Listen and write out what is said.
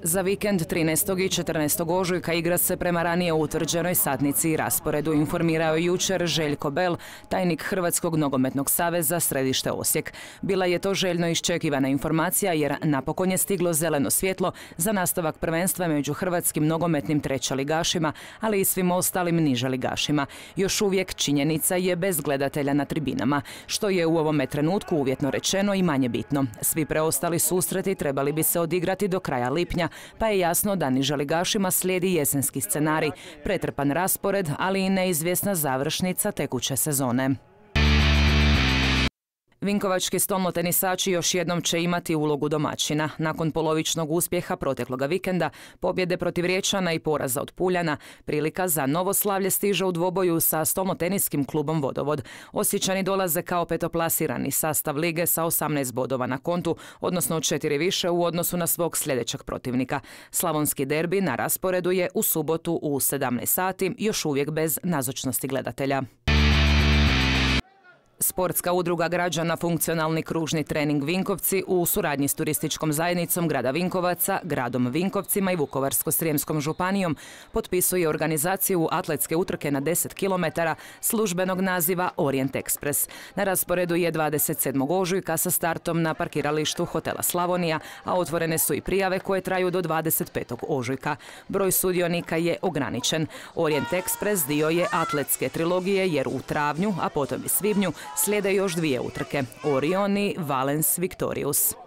Za vikend 13. i 14. ožujka igra se prema ranije utvrđenoj satnici i rasporedu, informirao je jučer Željko Bel, tajnik Hrvatskog nogometnog saveza središte Osijek. Bila je to željno iščekivana informacija jer napokon je stiglo zeleno svjetlo za nastavak prvenstva među hrvatskim nogometnim trećaligašima, ali i svim ostalim nižaligašima. Još uvijek činjenica je bez gledatelja na tribinama, što je u ovome trenutku uvjetno rečeno i manje bitno. Svi preostali susreti trebali bi se odigrati do kraja lipnja, pa je jasno da nižaligašima slijedi jesenski scenarij, pretrpan raspored, ali i neizvjesna završnica tekuće sezone. Vinkovački stolnotenisači još jednom će imati ulogu domaćina. Nakon polovičnog uspjeha protekloga vikenda, pobjede protiv Riječana i poraza od Puljana, prilika za novo slavlje stiže u dvoboju sa stolnoteniskim klubom Vodovod. Osječani dolaze kao petoplasirani sastav lige sa 18 bodova na kontu, odnosno 4 više u odnosu na svog sljedećeg protivnika. Slavonski derbi na rasporedu je u subotu u 17 sati, još uvijek bez nazočnosti gledatelja. Sportska udruga građana Funkcionalni kružni trening Vinkovci u suradnji s turističkom zajednicom grada Vinkovaca, gradom Vinkovcima i Vukovarsko-srijemskom županijom potpisuje organizaciju atletske utrke na 10 km službenog naziva Orient Express. Na rasporedu je 27. ožujka sa startom na parkiralištu hotela Slavonija, a otvorene su i prijave koje traju do 25. ožujka. Broj sudionika je ograničen. Orient Express dio je atletske trilogije jer u travnju, a potom i svibnju, slijede još dvije utrke, Orion i Valens Victorious.